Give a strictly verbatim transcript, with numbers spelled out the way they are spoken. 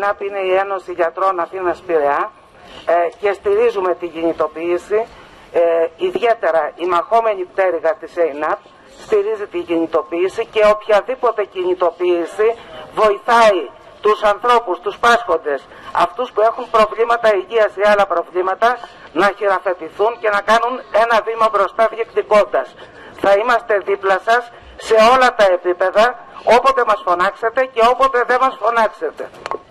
ΕΙΝΑΠ είναι η Ένωση Γιατρών Αθήνας Πειραιά ε, και στηρίζουμε την κινητοποίηση. Ε, ιδιαίτερα η μαχόμενη πτέρυγα της ΕΙΝΑΠ στηρίζει την κινητοποίηση και οποιαδήποτε κινητοποίηση βοηθάει τους ανθρώπους, τους πάσχοντες, αυτούς που έχουν προβλήματα υγείας ή άλλα προβλήματα, να χειραφετηθούν και να κάνουν ένα βήμα μπροστά διεκδικώντας. Θα είμαστε δίπλα σας σε όλα τα επίπεδα, όποτε μας φωνάξετε και όποτε δεν μας φωνάξετε.